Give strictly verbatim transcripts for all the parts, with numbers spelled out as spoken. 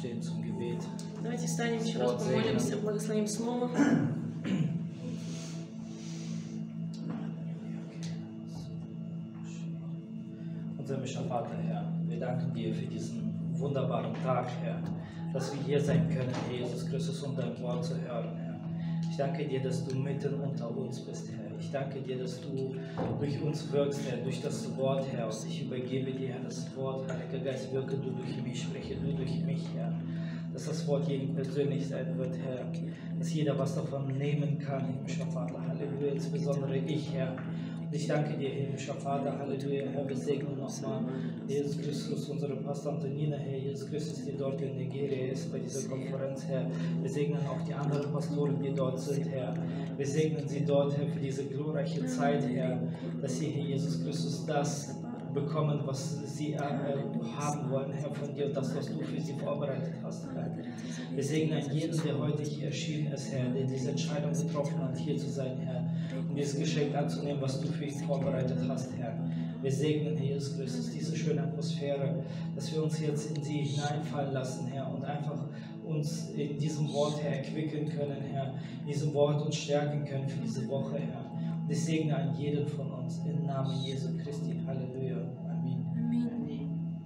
aufstehen zum Gebet. Давайте встанем еще раз, помолимся, благословим Слово. Unser himmlischer Vater, Herr, wir danken dir für diesen wunderbaren Tag, Herr, dass wir hier sein können, Herr Jesus Christus, um dein Wort zu hören, Herr. Ich danke dir, dass du mitten unter uns bist, Herr. Ich danke dir, dass du durch uns wirkst, Herr, durch das Wort, Herr. Und ich übergebe dir, Herr, das Wort. Heiliger Geist, wirke du durch mich, spreche du durch mich, Herr. Dass das Wort jedem persönlich sein wird, Herr. Dass jeder was davon nehmen kann, himmlischer Vater. Halleluja, insbesondere ich, Herr. Und ich danke dir, himmlischer Vater. Halleluja, Herr. Wir segnen nochmal Jesus Christus, unsere Pastor Antonina, Herr. Jesus Christus, die dort in Nigeria ist, bei dieser Konferenz, Herr. Wir segnen auch die anderen Pastoren, die dort sind, Herr. Wir segnen sie dort, Herr, für diese glorreiche Zeit, Herr, dass sie, Herr Jesus Christus, das bekommen, was sie äh, haben wollen, Herr, von dir und das, was du für sie vorbereitet hast, Herr. Wir segnen jeden, der heute hier erschienen ist, Herr, der diese Entscheidung getroffen hat, hier zu sein, Herr, um dieses Geschenk anzunehmen, was du für ihn vorbereitet hast, Herr. Wir segnen, Herr Jesus Christus, diese schöne Atmosphäre, dass wir uns jetzt in sie hineinfallen lassen, Herr, und einfach uns in diesem Wort, Herr, erquicken können, Herr, in diesem Wort uns stärken können für diese Woche, Herr. Und ich segne an jeden von uns im Namen Jesu Christi. Halleluja. Amen. Amen.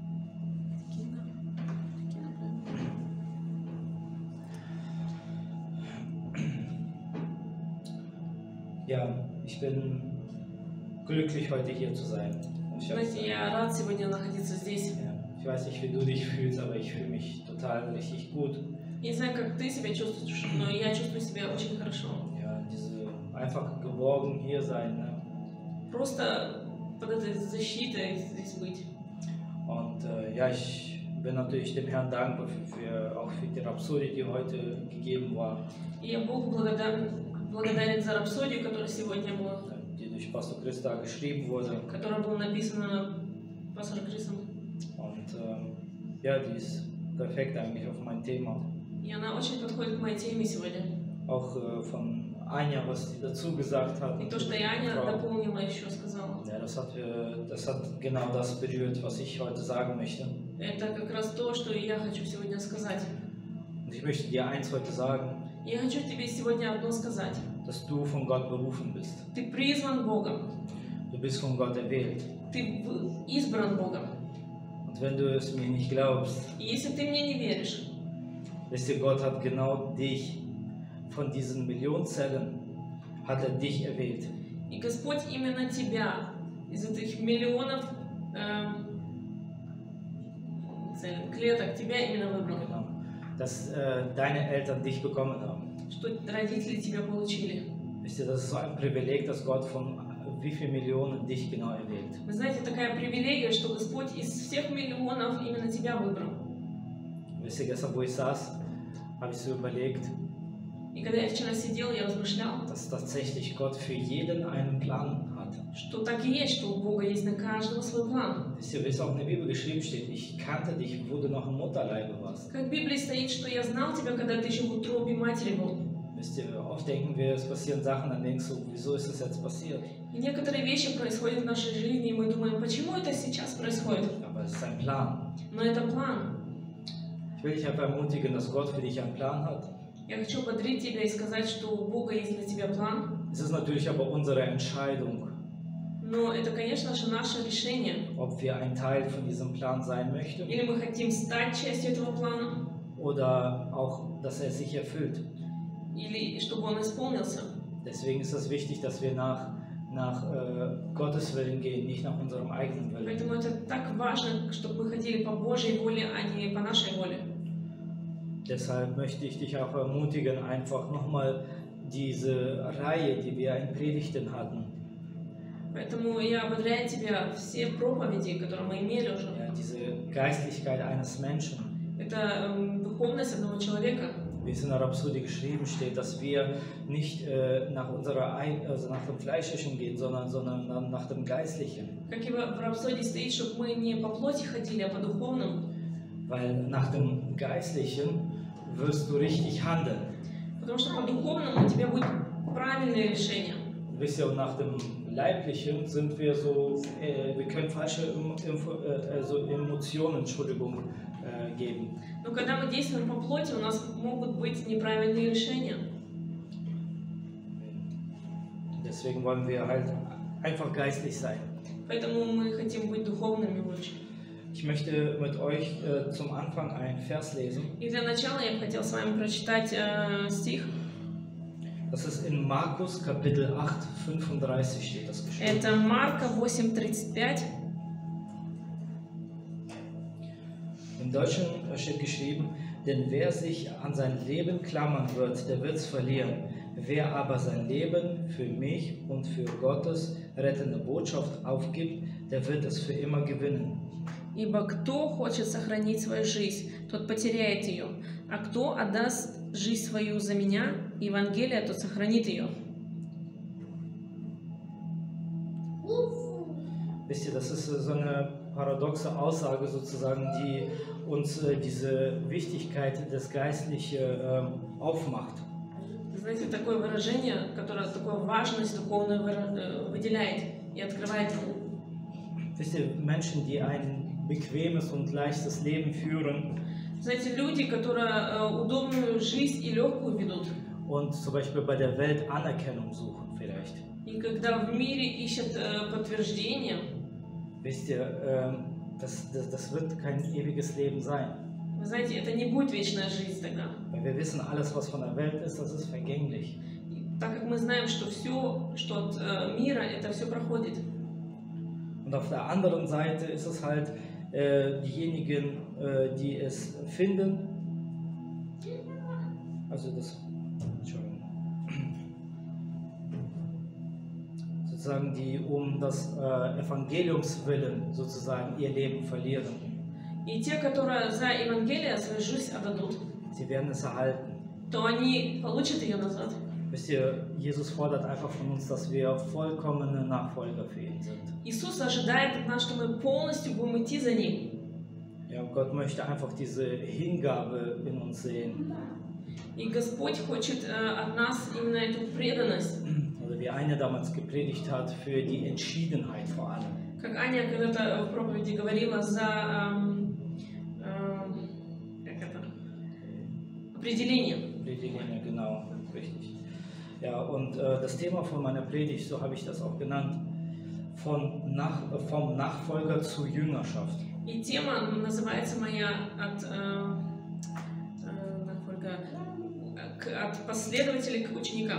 Ja, ich bin glücklich, heute hier zu sein. Und ich, Знаете, я рад сегодня находиться здесь. ja, ich weiß nicht, wie du dich fühlst, aber ich fühle mich total richtig gut. Я не знаю, как ты себя чувствуешь, но я чувствую себя очень хорошо. Ja, diese einfach geborgen hier sein. Ne? Просто под этой защитой здесь быть. Und äh, ja, ich bin natürlich dem Herrn dankbar für, für, auch für die Rhapsodie, die heute gegeben war, И я Богу благодарен, благодарен за рапсодию, которая сегодня была, die durch Pastor Christa geschrieben wurde. которая была написана пастором Крисом. Und ähm, ja, die ist perfekt eigentlich auf mein Thema. И она очень подходит к моей теме сегодня. Auch äh, von Anja, was sie dazu gesagt hat. И то, что и Аня дополнила еще, сказала. Ja, das hat, äh, das hat genau das berührt, was ich heute sagen möchte. Это как раз то, что и я хочу сегодня сказать. Und ich möchte dir eins heute sagen, Я хочу тебе сегодня одно сказать. dass du von Gott berufen bist. Ты призван Богом. Du bist von Gott erwählt. Ты избран Богом. Und wenn du es mir nicht glaubst, И если ты мне не веришь, wisst ihr, Gott hat genau dich, von diesen Millionenzellen, hat er dich erwählt. и Господь именно тебя, из этих миллионов эм, целых клеток, тебя именно выбрал. Genau. Dass äh, deine Eltern dich bekommen haben. Что родители тебя получили. Wisst ihr, das ist so ein Privileg, dass Gott von wie viel Millionen dich genau erwählt. Вы знаете, такая привилегия, что Господь из всех миллионов именно тебя выбрал. Wisst ihr, gestern, wo ich saß, habe ich so überlegt, И когда я вчера сидел, я размышлял, dass tatsächlich Gott für jeden einen Plan hat. что так и есть, что у Бога есть на каждого свой план. Wisst ihr, wie es auch in der Bibel geschrieben steht, ich kannte dich, wo du noch im Mutterleibe warst. Как в Библии стоит, что я знал тебя, когда ты еще в утробе матери был. Wisst ihr, oft denken wir, es passieren Sachen, dann denkst du, wieso ist das jetzt passiert? И некоторые вещи происходят в нашей жизни, и мы думаем, почему это сейчас происходит? Aber es ist ein Plan. Но это план. Ich will dich einfach ermutigen, dass Gott für dich einen Plan hat. Я хочу бодрить тебя и сказать, что у Бога есть для тебя план. Es ist natürlich aber unsere Entscheidung, Но это, конечно же, наше решение. ob wir ein Teil von diesem Plan sein möchten Или мы хотим стать частью этого плана, oder auch, dass er sich erfüllt. или чтобы он исполнился. Deswegen ist es wichtig, dass wir nach, nach äh, Gottes Willen gehen, nicht nach unserem eigenen Willen. Поэтому это так важно, чтобы мы ходили по Божьей воле, а не по нашей воле. Deshalb möchte ich dich auch ermutigen, einfach nochmal diese Reihe, die wir in Predigten hatten, Поэтому я ободряю тебя, все проповеди, которые мы имели уже, ja, diese Geistlichkeit eines Menschen, это эм, духовность одного человека. wie es in der Rhapsodie geschrieben steht, dass wir nicht äh, nach, unserer, Ei- also nach dem Fleischlichen gehen, sondern, sondern dann nach dem Geistlichen. Как и в в Рапсодии стоит, чтобы мы не по плоти ходили, а по духовному. Weil nach dem Geistlichen wirst du richtig handeln. Потому что по духовному у тебя будет правильное решение. Wisst ihr, und nach dem Leiblichen sind wir so, äh, wir können falsche Info, äh, also Emotionen, Entschuldigung, äh, geben. Но когда мы действуем по плоти, у нас могут быть неправильные решения. Deswegen wollen wir halt einfach geistlich sein. Поэтому мы хотим быть духовными лучше. Ich möchte mit euch äh, zum Anfang einen Vers lesen. И для начала я бы хотел с вами прочитать äh, стих. Das ist in Markus Kapitel acht, fünfunddreißig steht das geschrieben. Это Марка восемь тридцать пять. Im Deutschen steht geschrieben, denn wer sich an sein Leben klammern wird, der wird es verlieren. Wer aber sein Leben für mich und für Gottes rettende Botschaft aufgibt, der wird es für immer gewinnen. Ибо кто хочет сохранить свою жизнь, тот потеряет ее. А кто отдаст жизнь свою за меня, Евангелие, тот сохранит ее. Wisst ihr, das ist so eine paradoxe Aussage sozusagen, die uns äh, diese Wichtigkeit des Geistlichen äh, aufmacht. Знаете, такое выражение, которое такую важность духовную выделяет и открывает. Wisst ihr, Menschen, die ein bequemes und leichtes Leben führen, Знаете, люди, которые äh, удобную жизнь и легкую ведут. Und zum Beispiel bei der Welt Anerkennung suchen vielleicht. И когда в мире ищут äh, подтверждение, wisst ihr, äh, das, das, das wird kein ewiges Leben sein. Вы знаете, это не будет вечная жизнь тогда. Weil wir wissen, alles, was von der Welt ist, das ist vergänglich. Так как мы знаем, что все, что от äh, мира, это все проходит. Und auf der anderen Seite ist es halt äh, diejenigen, äh, die es finden, also das, Entschuldigung, sozusagen die um das äh, Evangeliumswillen sozusagen ihr Leben verlieren. И те, которые за Евангелие свою жизнь отдадут, Sie werden es erhalten. то они получат ее назад. Wisst ihr, Jesus fordert einfach von uns, dass wir vollkommene Nachfolger für ihn sind. Иисус ожидает от нас, что мы полностью будем идти за Ним. Ja, Gott möchte einfach diese Hingabe in uns sehen. И Господь хочет äh, от нас именно эту преданность. Oder wie Aня damals gepredigt hat, für die Entschiedenheit vor allem. Как Аня когда-то в проповеди говорила за ähm, ähm, как это? Определение. Opределение, genau, richtig. Ja, und äh, das Thema von meiner Predigt, so habe ich das auch genannt, von nach, vom Nachfolger zur Jüngerschaft. И тема называется моя от, äh, äh, от последователей к ученикам.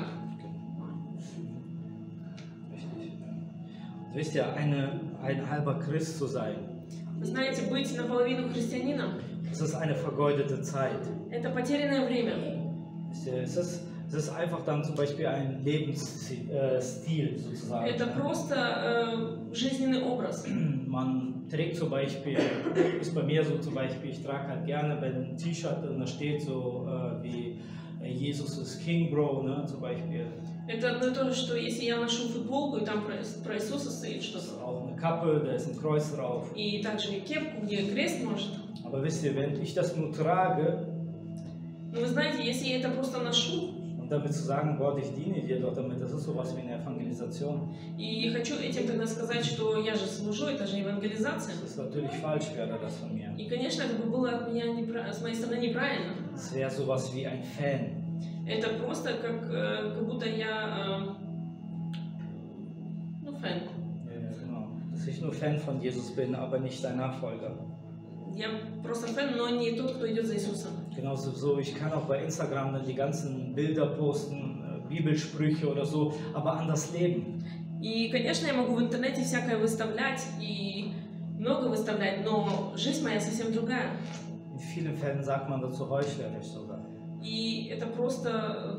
Richtig. Und wisst ihr, eine, ein halber Christ zu sein, Вы знаете, быть наполовину христианином das ist eine vergeudete Zeit. – это потерянное время. Wisst ihr, es ist, es ist einfach dann zum Beispiel ein Lebensstil äh, sozusagen. Это просто äh, жизненный образ. Man trägt zum Beispiel, ist bei mir so zum Beispiel, ich trage halt gerne bei einem T-Shirt und da steht so äh, wie äh, Jesus ist King, Bro, ne, zum Beispiel. Это одно и то же, что если я ношу футболку и там про, про Иисуса стоит Das ist что-то, auch eine Kappe, da ist ein Kreuz drauf. и также и кепку, где крест может. Aber wisst ihr, wenn ich das nur trage, Но вы знаете, если я это просто ношу, und damit zu sagen, Gott, ich diene dir doch damit, das ist sowas wie eine Evangelisation. и хочу этим тогда сказать, что я же служу, это же евангелизация. Das ist natürlich falsch, wäre das von mir. И, конечно, это бы было от меня непра- с моей стороны неправильно. Es wäre sowas wie ein Fan. Это просто как, э, как будто я э, ну, фэн. Ja, genau. Dass ich nur Fan von Jesus bin, aber nicht sein Nachfolger. Я просто фэн, но не тот, кто идет за Иисусом. Genauso so, ich kann auch bei Instagram dann die ganzen Bilder posten, äh, Bibelsprüche oder so, aber anders leben. И, конечно, я могу в интернете всякое выставлять и много выставлять, но жизнь моя совсем другая. In vielen Fällen sagt man dazu heuchlerisch sogar. И это просто...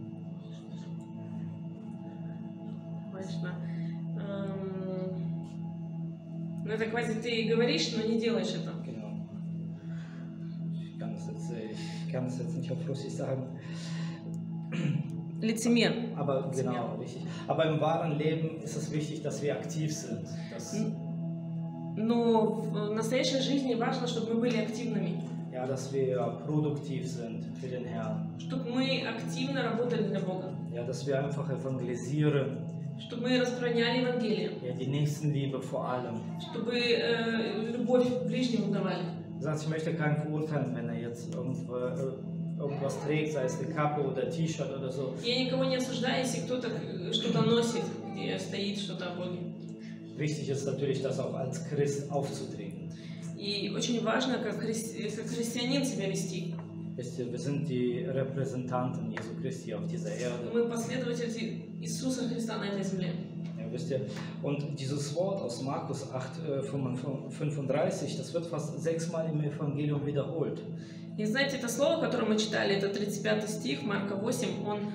Конечно. эм, Ну, это quasi ты говоришь, но не делаешь это. Genau. Ich kann das jetzt, äh, ich kann das jetzt nicht auf Russisch sagen. Лицемер. Aber genau, richtig. Aber im wahren Leben ist es wichtig, dass wir aktiv sind. Dass, Но в настоящей жизни важно, чтобы мы были активными. ja, dass wir produktiv sind für den Herrn. Чтобы мы активно работали для Бога. Ja, dass wir einfach evangelisieren. Чтобы мы распространяли Евангелие. Ja, die Nächstenliebe vor allem. Чтобы э, любовь к ближнему давали. Er sagt, ich möchte keinen verurteilen, wenn er jetzt irgendwo, äh, irgendwas trägt, sei es eine Kappe oder T-Shirt oder so. Я никого не осуждаю, если кто-то что-то носит, где стоит что-то о Боге. Wichtig ist natürlich, das auch als Christ aufzutreten. И очень важно, как, хри... как христианин себя вести. Wisst ihr, wir sind die Repräsentanten Jesu Christi auf dieser Erde. Мы последователи Иисуса Христа на этой земле. Ja, wisst ihr, und dieses Wort aus Markus acht, äh, fünfunddreißig, das wird fast sechsmal im Evangelium wiederholt. И знаете, это слово, которое мы читали, это тридцать пятый стих, Марка восемь, он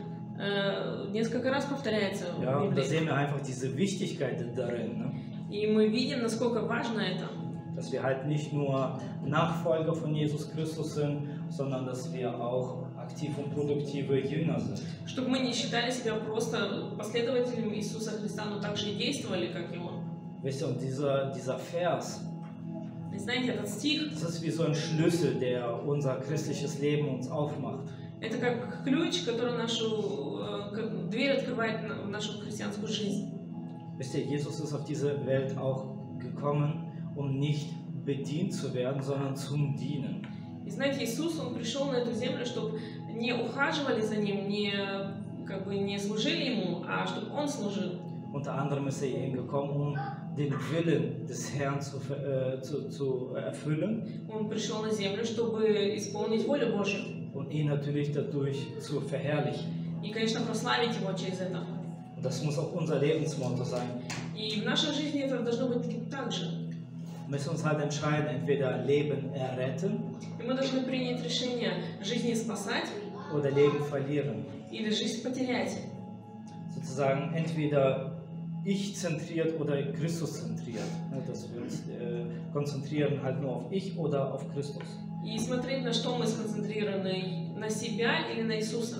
э, несколько раз повторяется Ja, в und da Библии. sehen wir einfach diese Wichtigkeit darin, ne? И мы видим, насколько важно это. Dass wir halt nicht nur Nachfolger von Jesus Christus sind, sondern dass wir auch aktiv und produktive Jünger sind. Чтобы мы не считали себя просто последователями Иисуса Христа, но также и действовали, как и Он. Wisst ihr, und dieser, dieser Vers, И знаете, этот стих, das ist wie so ein Schlüssel, der unser christliches Leben uns aufmacht. это как ключ, который нашу э, как дверь открывает на- в нашу христианскую жизнь. Wisst ihr, Jesus ist auf diese Welt auch gekommen, um nicht bedient zu werden, sondern zum Dienen. И знаете, Иисус, Он пришел на эту землю, чтобы не ухаживали за Ним, не, как бы, не служили Ему, а чтобы Он служил. Unter anderem ist er hierhin gekommen, um den Willen des Herrn zu, ver- äh, zu, zu erfüllen Он пришел на землю, чтобы исполнить волю Божью. und ihn natürlich dadurch zu verherrlichen. И, конечно, прославить Его через это. Und das muss auch unser Lebensmotto sein. И в нашей жизни это должно быть так же. Wir müssen uns halt entscheiden, entweder Leben erretten И мы должны принять решение жизни спасать oder Leben verlieren. или жизнь потерять. Sozusagen entweder ich-zentriert oder Christus-zentriert. Ne, dass wir uns äh, konzentrieren halt nur auf ich oder auf Christus. И смотреть, на что мы сконцентрированы, на себя или на Иисуса.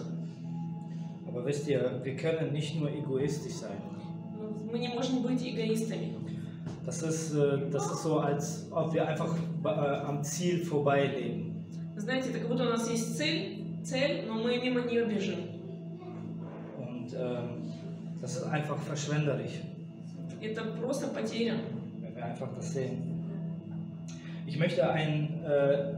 Aber wisst ihr, wir können nicht nur egoistisch sein. Мы не можем быть эгоистами. Das ist, äh, das ist so, als ob wir einfach äh, am Ziel vorbeileben. Знаете, это как будто у нас есть цель, цель, но мы мимо нее бежим. Und ähm, das ist einfach verschwenderisch, Это просто потеря. wenn wir einfach das sehen. Ich möchte ein, äh,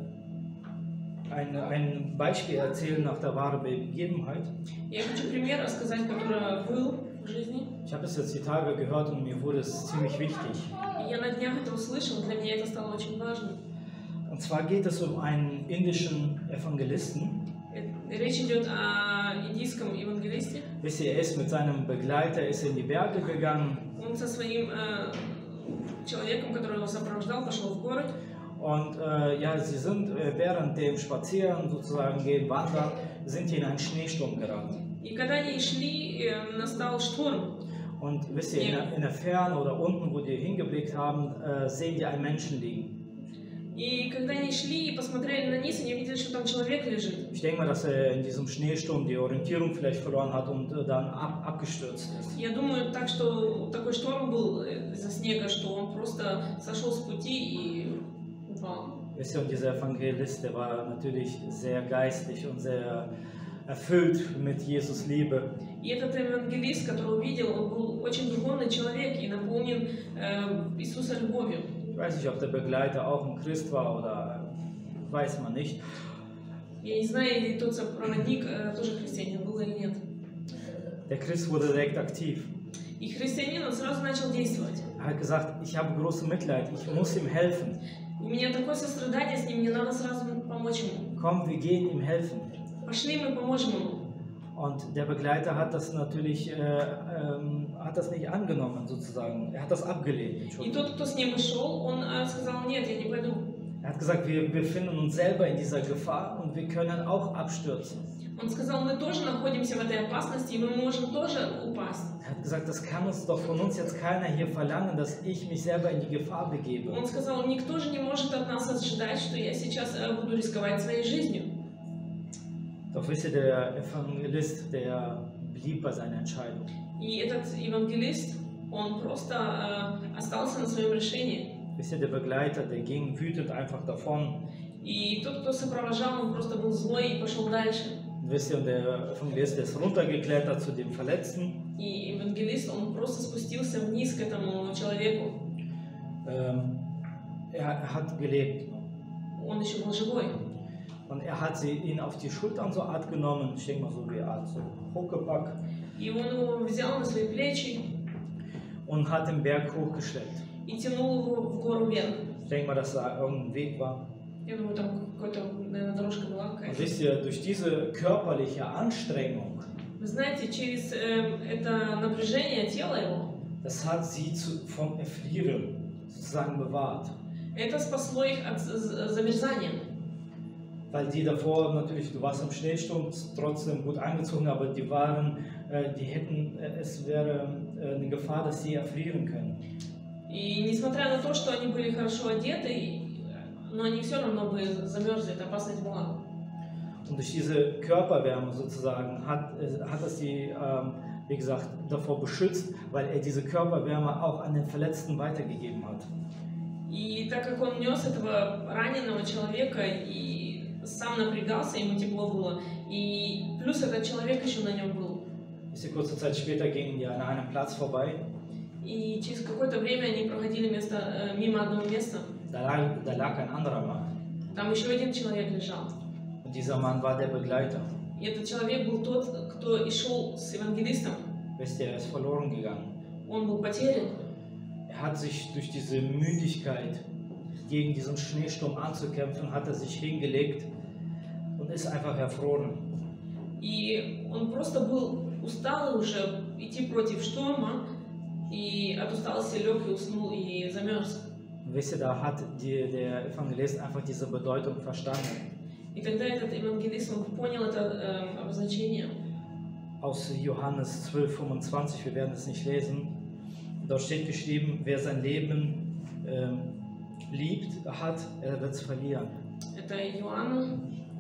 ein, ein Beispiel erzählen nach der wahren Begebenheit. Я хочу пример рассказать, который был в жизни. Ich habe es jetzt die Tage gehört und mir wurde es ziemlich wichtig. И я на днях это услышала, для меня это стало очень важным. Und zwar geht es um einen indischen Evangelisten. Э, Речь идет о индийском евангелисте. Wisst ihr, er ist mit seinem Begleiter ist in die Berge gegangen Он со своим э, человеком, который его сопровождал, пошел в город. und äh, ja, sie sind äh, während dem Spazieren sozusagen gehen, wandern, sind die in einen Schneesturm geraten. И когда они шли, э, настал шторм. Und wisst ihr, in der, in der Ferne oder unten, wo die hingeblickt haben, äh, sehen die einen Menschen liegen. И когда они шли и посмотрели на низ, они увидели, что там человек лежит. Ich denke mal, dass er in diesem Schneesturm die Orientierung vielleicht verloren hat und äh, dann ab, abgestürzt ist. Я думаю, так что такой шторм был из-за снега, что он просто сошел с пути и упал. Wisst ihr, und dieser Evangelist, der war natürlich sehr geistlich und sehr erfüllt mit Jesus Liebe. И этот евангелист, который увидел, он был очень духовный человек и наполнен э, Иисуса любовью. Ich weiß nicht, ob der Begleiter auch ein Christ war oder weiß man nicht. Я не знаю, или тот проводник э, тоже христианин был или нет. Der Christ wurde direkt aktiv. И христианин, он сразу начал действовать. Er hat gesagt, ich habe großes Mitleid, ich muss ihm helfen. У меня такое сострадание с ним, мне надо сразу помочь ему. Komm, wir gehen ihm helfen. Пошли, мы поможем ему. Und der Begleiter hat das natürlich, äh, ähm, hat das nicht angenommen sozusagen. Er hat das abgelehnt. И Entschuldigung. тот, кто с ним шел, он э, сказал, нет, я не пойду. Er hat gesagt, wir befinden uns selber in dieser Gefahr und wir können auch abstürzen. Он сказал, мы тоже находимся в этой опасности, и мы можем тоже упасть. Er hat gesagt, das kann uns doch von uns jetzt keiner hier verlangen, dass ich mich selber in die Gefahr begebe. Он сказал, никто же не может от нас ожидать, что я сейчас э, буду рисковать своей жизнью. Doch wisst ihr, der Evangelist, der blieb bei seiner Entscheidung. И этот евангелист, он просто э, остался на своем решении. Wisst ihr, der Begleiter, der ging wütend einfach davon. И тот, кто сопровождал, он просто был злой и пошел дальше. Und wisst ihr, und der Evangelist der ist runtergeklettert zu dem Verletzten. И евангелист, он просто спустился вниз к этому человеку. Ähm, er hat gelebt. он еще был живой. Und er hat sie, ihn auf die Schultern so Art genommen, ich denke mal so wie Art, so hochgepackt И он его взял на свои плечи und hat den Berg hochgeschleppt. и тянул его в гору вверх. Ich denke mal, dass da irgendein Weg war. Я думаю, там какая-то, наверное, дорожка была Und какая-то. wisst ihr, durch diese körperliche Anstrengung, Вы знаете, через э, это напряжение тела его, das hat sie zu, vom Erfrieren sozusagen bewahrt. это спасло их от з- з- замерзания. Weil die davor natürlich, du warst im Schneesturm trotzdem gut angezogen, aber die waren, äh, die hätten, äh, es wäre äh, eine Gefahr, dass sie erfrieren können. И несмотря на то, что они были хорошо одеты, но они все равно бы замерзли, эта опасность была. Und durch diese Körperwärme sozusagen hat, äh, hat es sie, ähm, wie gesagt, davor beschützt, weil er diese Körperwärme auch an den Verletzten weitergegeben hat. И так как он нес этого раненого человека и сам напрягался, ему тепло было, и плюс этот человек еще на нем был. Wisst ihr, kurze Zeit später gingen die an einem Platz vorbei, И через какое-то время они проходили место, э, мимо одного места, da lag, da lag ein anderer Mann. там еще один человек лежал. Und dieser Mann war der Begleiter. И этот человек был тот, кто и шел с евангелистом. Wisst ihr, er ist verloren gegangen. Он был потерян. Er hat sich durch diese Müdigkeit, gegen diesen Schneesturm anzukämpfen, hat er sich hingelegt und ist einfach erfroren. И он просто был усталый уже идти против шторма, и от усталости лег и уснул и замерз. Und wisst ihr, da hat die, der Evangelist einfach diese Bedeutung verstanden. И тогда этот евангелист, он понял это э, обозначение. Aus Johannes zwölf fünfundzwanzig, wir werden es nicht lesen. Dort steht geschrieben, wer sein Leben ähm, liebt, hat, er wird es verlieren. Это Иоанна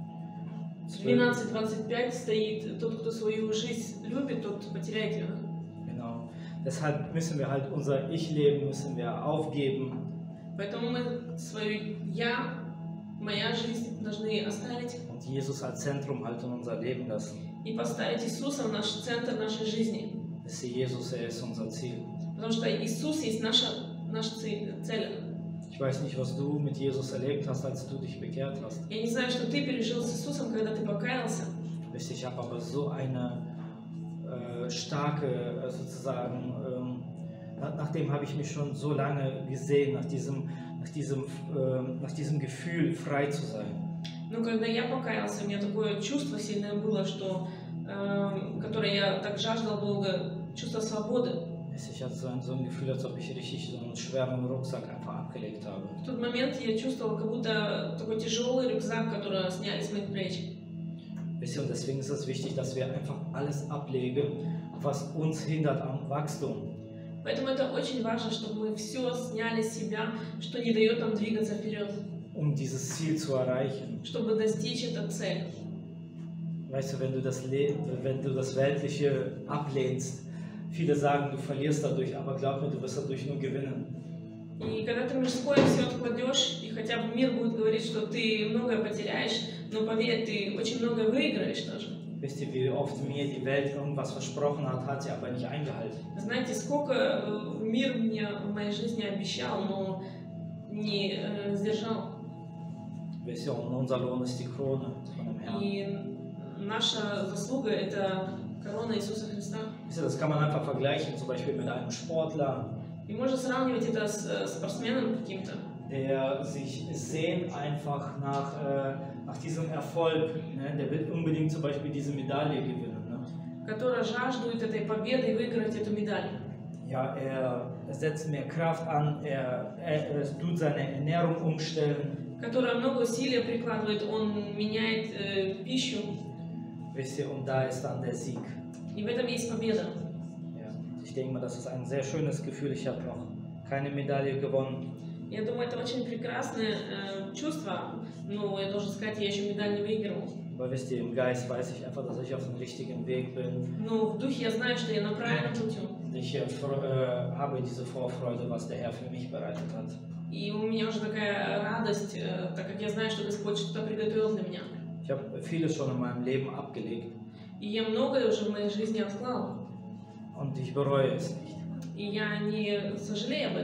двенадцать двадцать пять стоит: тот, кто свою жизнь любит, тот потеряет ее. Genau. Deshalb müssen wir halt unser Ich-Leben müssen wir aufgeben. Поэтому мы свое «я», «моя жизнь» должны оставить Und Jesus als Zentrum halt in unser Leben lassen. и поставить Иисуса в наш центр нашей жизни. Wisst ihr, Jesus, er ist unser Ziel. Потому что Иисус есть наша, наша цель. Ich weiß nicht, was du mit Jesus erlebt hast, als du dich bekehrt hast. Я не знаю, что ты пережил с Иисусом, когда ты покаялся. Wisst ihr, ich habe aber so eine äh, starke, äh, sozusagen, ähm, nach, nachdem habe ich mich schon so lange gesehen, nach diesem, nach diesem, äh, nach diesem Gefühl, frei zu sein. Но когда я покаялся, у меня такое чувство сильное было, что, э, которое я так жаждал долго, чувство свободы. Ich hatte so ein, so ein Gefühl, als ob ich richtig so einen schweren Rucksack einfach abgelegt habe. В тот момент я чувствовала, как будто такой тяжелый рюкзак, который сняли с моих плеч. Wisst ihr, und deswegen ist es wichtig, dass wir einfach alles ablegen, was uns hindert am Wachstum. Поэтому это очень важно, чтобы мы все сняли с себя, что не дает нам двигаться вперед, Um dieses Ziel zu erreichen. чтобы достичь эту цель. Weißt du, wenn du das, Le wenn du das Weltliche ablehnst, viele sagen, du verlierst dadurch, aber glaub mir, du wirst dadurch nur gewinnen. И когда ты мирское все откладешь, и хотя бы мир будет говорить, что ты многое потеряешь, но поверь, ты очень многое выиграешь тоже. Wisst ihr, wie oft mir die Welt irgendwas versprochen hat, hat sie aber nicht eingehalten. Знаете, сколько э, мир мне в моей жизни обещал, но не э, сдержал. Wisst ihr, und unser Lohn ist die Krone von dem Herrn. И наша заслуга — это корона Иисуса Христа. Wisst ihr, das kann man einfach vergleichen, zum Beispiel mit einem Sportler, И можно сравнивать это с э, спортсменом каким-то, der sich sehnt einfach nach, äh, nach diesem Erfolg. Ne? Der will unbedingt zum Beispiel diese Medaille gewinnen. Ne? который жаждует этой победы и выиграть эту медаль. Ja, er, er setzt mehr Kraft an, er, er, er tut seine Ernährung umstellen. Который много усилий прикладывает, он меняет э, пищу, Wisst ihr, und da ist dann der Sieg. и в этом есть победа. Ja. Ich denke mal, das ist ein sehr schönes Gefühl. Ich habe noch keine Medaille gewonnen. Я думаю, это очень прекрасное э, чувство, но я должен сказать, я еще медаль не выиграл. Aber wisst ihr, im Geist weiß ich einfach, dass ich auf dem richtigen Weg bin. Но в духе я знаю, что я на правильном пути. Ich äh, äh, habe diese Vorfreude, was der Herr für mich bereitet hat. И у меня уже такая радость, э, так как я знаю, что Господь что-то приготовил для меня. Ich habe vieles schon in meinem Leben abgelegt И я многое уже в моей жизни отклал. und ich bereue es nicht. И я не сожалею об этом.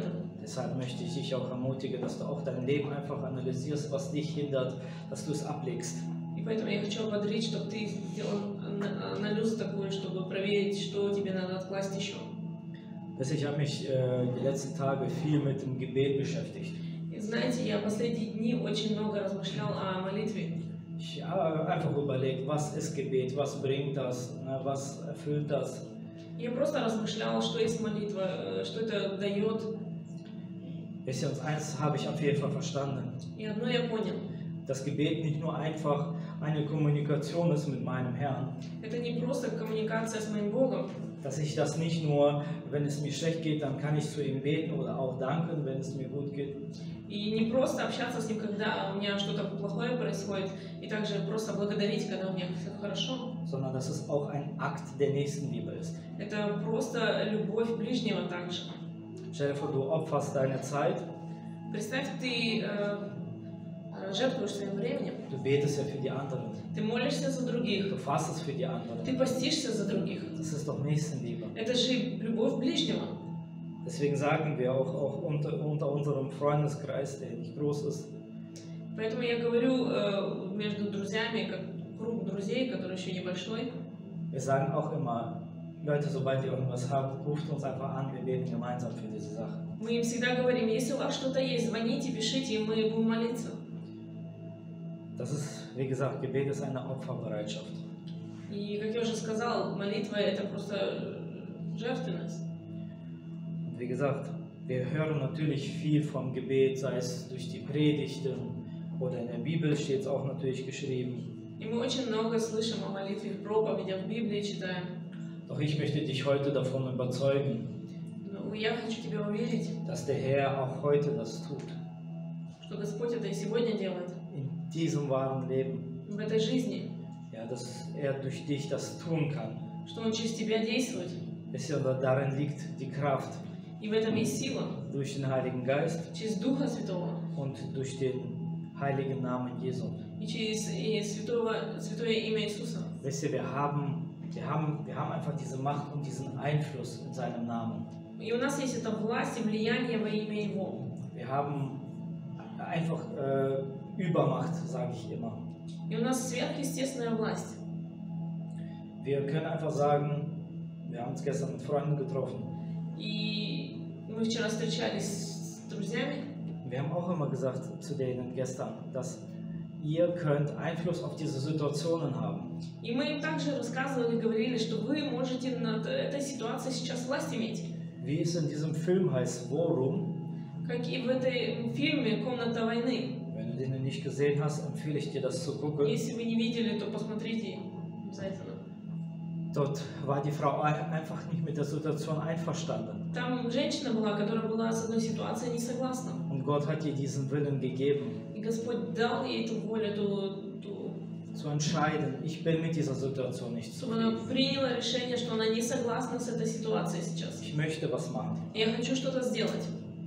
Deshalb möchte ich dich auch ermutigen, dass du auch dein Leben einfach analysierst, was dich hindert, dass du es ablegst. И поэтому я хочу ободрить, чтобы ты сделал анализ такой, чтобы проверить, что тебе надо откласть еще. Ich habe mich äh, die letzten Tage viel mit dem Gebet beschäftigt. И знаете, я последние дни очень много размышлял о молитве. Ich habe einfach überlegt, was ist Gebet, was bringt das, ne, was erfüllt das. Я просто размышлял, что есть молитва, что это дает. Wisst ihr, uns eins habe ich auf jeden Fall verstanden. И одно я понял. Das Gebet nicht nur einfach eine Kommunikation ist mit meinem Herrn. Это не просто коммуникация с моим Богом. Dass ich das nicht nur, wenn es mir schlecht geht, dann kann ich zu ihm beten oder auch danken, wenn es mir gut geht. И не просто общаться с ним, когда у меня что-то плохое происходит, и также просто благодарить, когда у меня все хорошо. Sondern dass es auch ein Akt der Nächstenliebe ist. Это просто любовь ближнего также. Stell dir vor, du opferst deine Zeit. Представь, ты э, жертвуешь своим временем. Du betest ja für die anderen. Ты молишься за других. Du fastest für die anderen. Ты постишься за других. Das ist doch Nächstenliebe. Это же любовь ближнего. Deswegen sagen wir auch, auch unter, unter unserem Freundeskreis, der nicht groß ist. Поэтому я говорю э, между друзьями, как круг друзей, который еще небольшой. Wir sagen auch immer, Leute, sobald ihr irgendwas habt, ruft uns einfach an, wir beten gemeinsam für diese Sache. Мы им всегда говорим, если у вас что-то есть, звоните, пишите, и мы будем молиться. Das ist, wie gesagt, Gebet ist eine Opferbereitschaft. И, как я уже сказал, молитва – это просто жертвенность. Und wie gesagt, wir hören natürlich viel vom Gebet, sei es durch die Predigten oder in der Bibel steht es auch natürlich geschrieben. И мы очень много слышим о молитве в проповедях, в Библии читаем. Doch ich möchte dich heute davon überzeugen, Но я хочу тебя уверить, dass der Herr auch heute das tut. что Господь это и сегодня делает. In diesem wahren Leben. В этой жизни. Ja, dass er durch dich das tun kann. Что Он через тебя действует. Wisst ihr, darin liegt die Kraft. И в этом есть сила. Durch den Heiligen Geist. Через Духа Святого. Und durch den heiligen Namen Jesu. И через и святого, святое имя Иисуса. Wisst ihr, wir haben, wir, haben, wir haben einfach diese Macht und diesen Einfluss in seinem Namen. И у нас есть эта власть и влияние во имя Его. Wir haben einfach äh, Übermacht, sage ich immer. И у нас сверхъестественная власть. Wir können einfach sagen, wir haben uns gestern mit Freunden getroffen. И мы вчера встречались с друзьями. Wir haben auch immer gesagt zu denen gestern, dass ihr könnt Einfluss auf diese Situationen haben. И мы им также рассказывали, говорили, что вы можете над этой ситуацией сейчас власть иметь. Wie es in diesem Film heißt, War Room. Как и в этой фильме «Комната войны». Wenn du den nicht gesehen hast, empfehle ich dir, das zu gucken. Если вы не видели, то посмотрите обязательно. Dort war die Frau einfach nicht mit der Situation einverstanden. Там женщина была, которая была с одной ситуацией не согласна. Und Gott hat ihr diesen Willen gegeben. И Господь дал ей эту волю, эту, эту... zu entscheiden, ich bin mit dieser Situation nicht чтобы она zufrieden. приняла решение, что она не согласна с этой ситуацией сейчас. Ich möchte was machen. Я хочу что-то сделать.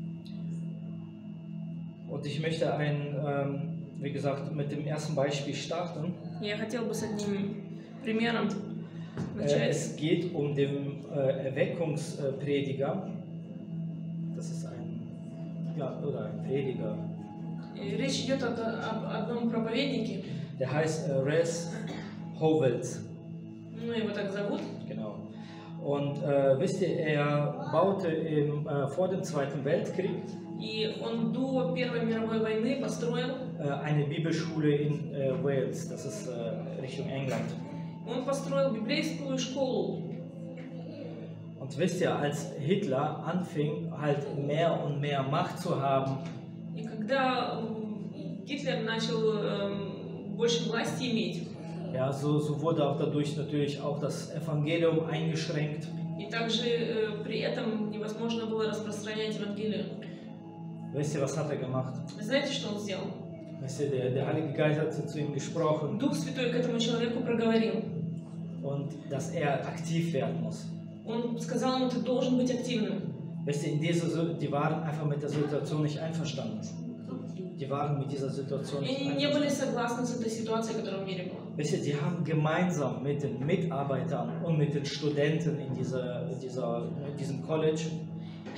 Und ich möchte ein, ähm, wie gesagt, mit dem ersten Beispiel starten. Я хотел бы с одним примером Äh, начать. es geht um den äh, Erweckungsprediger. Das ist ein, ja, oder ein Prediger. И речь идет о, об одном проповеднике. Der heißt äh, Res Howells. Ну, его так зовут. Genau. Und äh, wisst ihr, er baute im, äh, vor dem Zweiten Weltkrieg И он до Первой мировой войны построил, äh, eine Bibelschule in äh, Wales. Das ist äh, Richtung England. он построил библейскую школу. Und wisst ihr, als Hitler anfing, halt mehr und mehr Macht zu haben, И когда м, Гитлер начал эм, больше власти иметь, ja, so, so wurde auch dadurch natürlich auch das Evangelium eingeschränkt. и также э, при этом невозможно было распространять Евангелие. Wisst ihr, was hat er gemacht? Знаете, что он сделал? Wisst ihr, der, der Heilige Geist hat zu ihm gesprochen Дух Святой к этому человеку проговорил. und dass er aktiv werden muss. Он сказал ему, ты должен быть активным. Wisst ihr, in diese, die waren einfach mit der Situation nicht einverstanden. Die waren mit dieser Situation И nicht они не были einverstanden. согласны с этой ситуацией, которая в мире была. Wisst ihr, die haben gemeinsam mit den Mitarbeitern und mit den Studenten in, dieser, in, dieser, in diesem College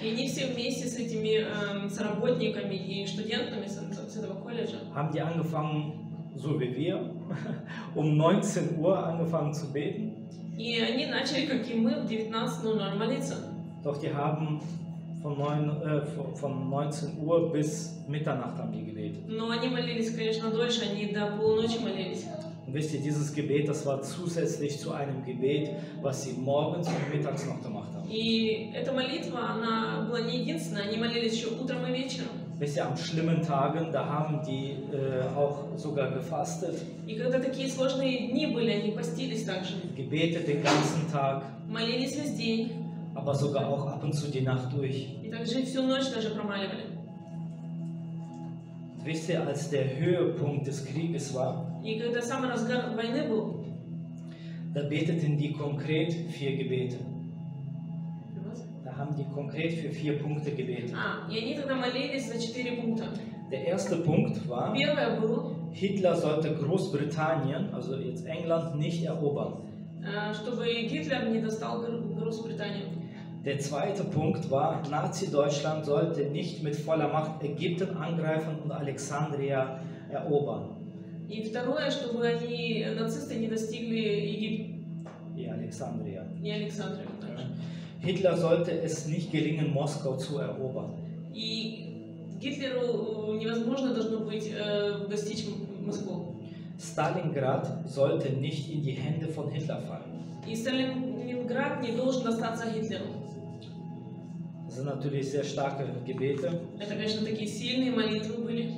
И они все вместе с этими эм, с работниками и студентами с, с этого колледжа haben die angefangen, so wie wir, um neunzehn Uhr angefangen zu beten. и они начали, как и мы, в девятнадцать ноль ноль молиться. Doch die haben von, neun, äh, von neunzehn Uhr bis Mitternacht haben die gebetet. Но они молились, конечно, дольше, они до полуночи молились. Und wisst ihr, dieses Gebet, das war zusätzlich zu einem Gebet, was sie morgens und mittags noch gemacht haben. И эта молитва, она была не единственная, они молились еще утром и вечером. Wisst ihr, an schlimmen Tagen, da haben die äh, auch sogar gefastet, И когда такие сложные дни были, они постились также. gebetet den ganzen Tag, Молились весь день, aber sogar auch ab und zu die Nacht durch. и также всю ночь даже промаливали. Wisst ihr, als der Höhepunkt des Krieges war, И когда самый разгар войны был, da beteten die konkret vier Gebete. Da haben die konkret für vier Punkte gebetet. а, и они тогда молились за четыре пункта. Der erste Punkt war, Первое было, Hitler sollte Großbritannien, also jetzt England, nicht erobern. э, чтобы Гитлер не достал Гр- Großbritannию. Der zweite Punkt war, Nazi-Deutschland sollte nicht mit voller Macht Ägypten angreifen und Alexandria erobern. И второе, чтобы они, нацисты, не достигли Египта Die Alexandria. и Александрию также. Hitler sollte es nicht gelingen, Moskau zu erobern. И Гитлеру невозможно должно быть э, достичь М- Москву. Stalingrad sollte nicht in die Hände von Hitler fallen. И Сталинград не должен достаться Гитлеру. Das sind natürlich sehr starke Gebete. Это, конечно, такие сильные молитвы были.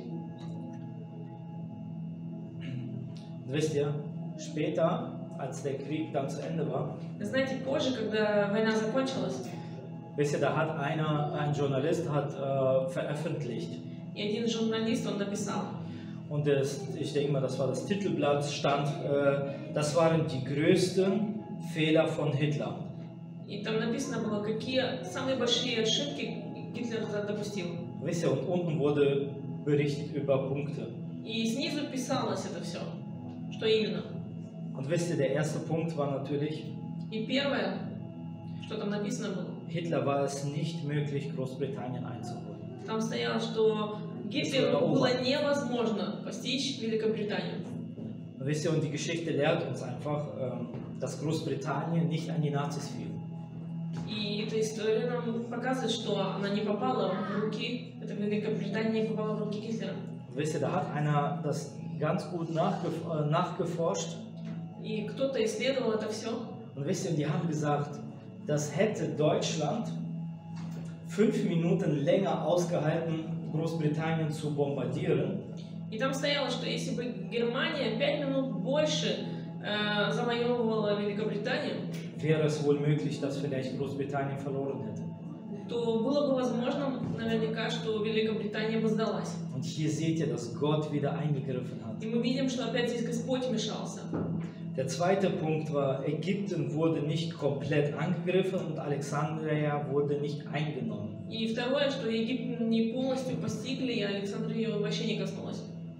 Und wisst ihr, später, als der Krieg dann zu Ende war, Знаете, позже, когда война закончилась, wisst ihr, da hat einer, ein Journalist hat äh, veröffentlicht. и один журналист, он написал, Und das, ich denke mal, das war das Titelblatt, stand, äh, das waren die größten Fehler von Hitler. и там написано было, какие самые большие ошибки Гитлер допустил. Wisst ihr, und unten wurde berichtet über Punkte. И снизу писалось это все, что именно. Und wisst ihr, der erste Punkt war natürlich, И первое, что там написано было, Hitler war es nicht möglich, Großbritannien einzuholen. там стояло, что Гитлеру было невозможно постичь Великобританию. Und wisst ihr, und die Geschichte lehrt uns einfach, ähm, dass Großbritannien nicht an die Nazis fiel. И эта история нам показывает, что она не попала в руки, эта Великобритания не попала в руки Гитлера. Und wisst ihr, da hat einer das ganz gut nachgef äh, nachgeforscht. И кто-то исследовал это все. Und wisst ihr, die haben gesagt, das hätte Deutschland fünf Minuten länger ausgehalten, Großbritannien zu bombardieren, И там стояло, что если бы Германия пять минут больше э, завоевывала Великобританию, wäre es wohl möglich, dass vielleicht Großbritannien verloren hätte. то было бы возможно наверняка, что Великобритания бы сдалась. Und hier seht ihr, dass Gott wieder eingegriffen hat. И мы видим, что опять здесь Господь вмешался. Der zweite Punkt war, Ägypten wurde nicht komplett angegriffen und Alexandria wurde nicht eingenommen. И второе, что Египет не полностью постигли, и Александрию вообще не коснулась.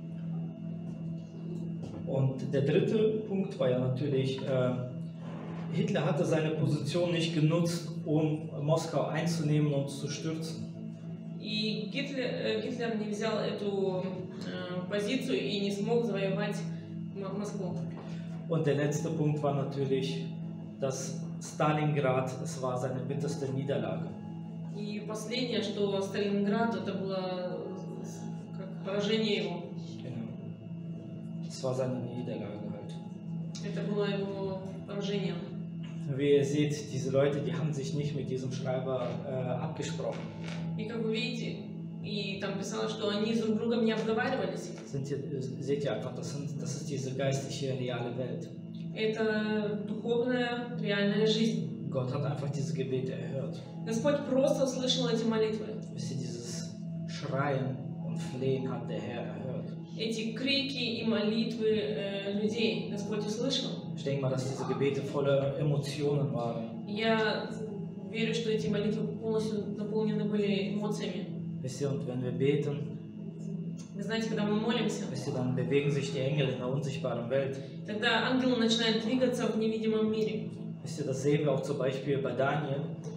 Und der dritte Punkt war ja natürlich, äh, Hitler hatte seine Position nicht genutzt, um Moskau einzunehmen und zu stürzen. И Гитлер, э, Гитлер не взял эту э, позицию и не смог завоевать М- Москву. Und der letzte Punkt war natürlich, dass Stalingrad, es war seine bitterste Niederlage. И последнее, что Сталинград, это было как поражение его. Genau. Es war seine Niederlage halt. Это было его поражение. Wie ihr seht, diese Leute, die haben sich nicht mit diesem Schreiber äh, abgesprochen. И как вы видите, и там писалось, что они с друг другом не обговаривались. Sind ihr, seht ihr einfach, das, sind, das ist diese geistliche, reale Welt. Это духовная, реальная жизнь. Gott hat einfach diese Gebete erhört. Господь просто услышал эти молитвы. Wisst ihr, dieses Schreien und Flehen hat der Herr erhört. Эти крики и молитвы э, людей Господь услышал. Ich denke mal, dass diese Gebete voller Emotionen waren. Я верю, что эти молитвы полностью наполнены были эмоциями. Wisst ihr, und wenn wir beten, Вы знаете, когда мы молимся, wisst ihr, dann bewegen sich die Engel in der unsichtbaren Welt. тогда ангелы начинают двигаться в невидимом мире. Wisst ihr, das sehen wir auch zum Beispiel bei Daniel.